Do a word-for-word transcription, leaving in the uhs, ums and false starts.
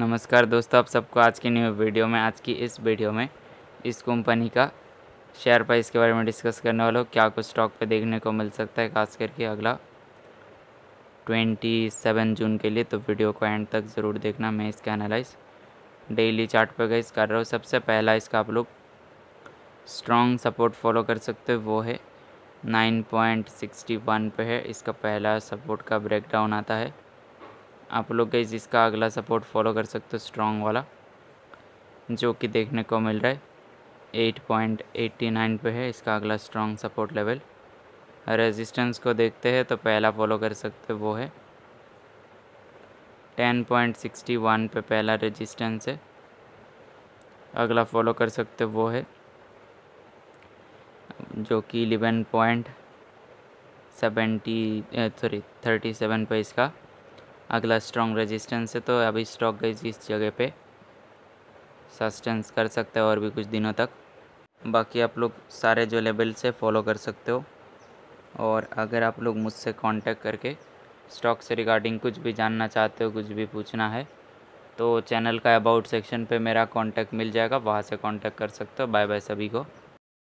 नमस्कार दोस्तों, आप सबको आज की न्यू वीडियो में आज की इस वीडियो में इस कंपनी का शेयर प्राइस के बारे में डिस्कस करने वाला हूँ। क्या कुछ स्टॉक पे देखने को मिल सकता है, खास करके अगला सत्ताईस जून के लिए। तो वीडियो को एंड तक ज़रूर देखना। मैं इसका एनालाइज डेली चार्ट पे गाइस कर रहा हूँ। सबसे पहला इसका आप लोग स्ट्रॉन्ग सपोर्ट फॉलो कर सकते हो, वो है नाइन पॉइंट सिक्सटी वन पे है। इसका पहला सपोर्ट का ब्रेकडाउन आता है। आप लोग गाइस इसका अगला सपोर्ट फॉलो कर सकते हो स्ट्रॉन्ग वाला, जो कि देखने को मिल रहा है एट पॉइंट एटी नाइन पे है। इसका अगला स्ट्रॉन्ग सपोर्ट लेवल। रेजिस्टेंस को देखते हैं तो पहला फॉलो कर सकते हो वो है टेन पॉइंट सिक्सटी वन पे पहला रेजिस्टेंस है। अगला फॉलो कर सकते हो वो है जो कि eleven point seventy sorry thirty seven पे इसका अगला स्ट्रॉन्ग रेजिस्टेंस है। तो अभी स्टॉक गई इस जगह पे सस्टेंस कर सकते हो और भी कुछ दिनों तक। बाकी आप लोग सारे जो लेवल से फॉलो कर सकते हो। और अगर आप लोग मुझसे कांटेक्ट करके स्टॉक से रिगार्डिंग कुछ भी जानना चाहते हो, कुछ भी पूछना है, तो चैनल का अबाउट सेक्शन पे मेरा कांटेक्ट मिल जाएगा, वहाँ से कांटेक्ट कर सकते हो। बाय बाय सभी को।